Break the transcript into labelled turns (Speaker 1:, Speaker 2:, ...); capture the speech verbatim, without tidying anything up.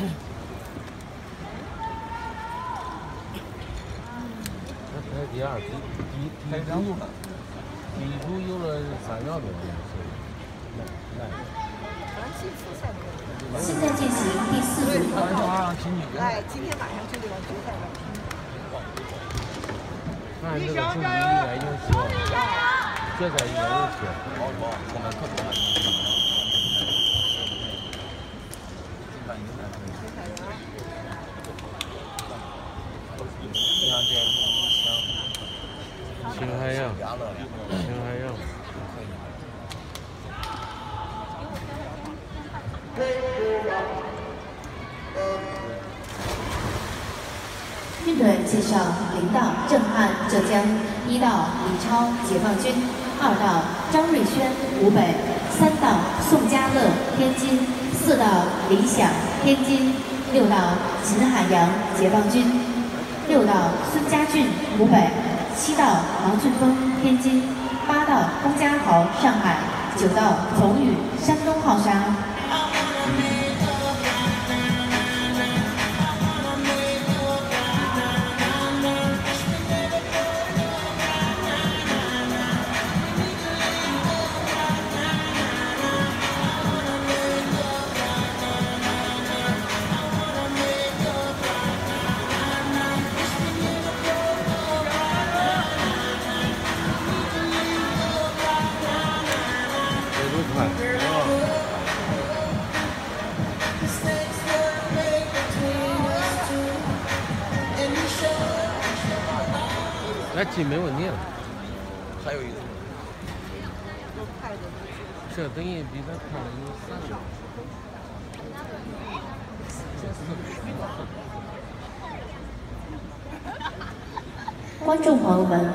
Speaker 1: 排第二，第第第一组，第一组有了三秒多，来来。
Speaker 2: 现在进行第四组挑战。
Speaker 3: 哎，今天晚上就这个决赛了。
Speaker 1: 看这个成绩应该有希望，决赛应该有希望。好不好？我们可多了。青海洋，青海洋。
Speaker 2: 军队介绍：零道郑汉浙江，一道李超解放军，二道张瑞轩湖北，三道宋家乐天津，四道李想天津，六道秦海洋解放军，六道孙家俊湖北，七道王俊峰天津，八道龚家豪上海，九道冯宇山东号沙。
Speaker 1: 那进没问题了，
Speaker 4: 还有一个，
Speaker 1: 这等于比他快了有三个。
Speaker 2: 观众朋友们。